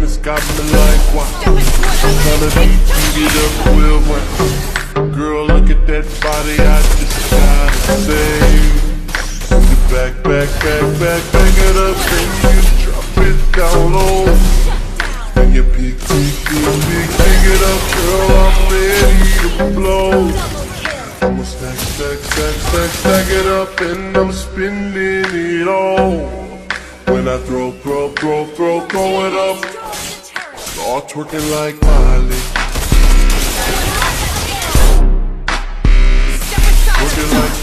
and it's got me like, wow. I'm tryna beat you, get up real well. Girl, look at that body, I just gotta say. You back it up, and you drop it down low. And you pick it up, girl, I'm ready to blow. I'ma stack it up, and I'm spending it all. When I throw it up, start twerking like Miley. Twerking like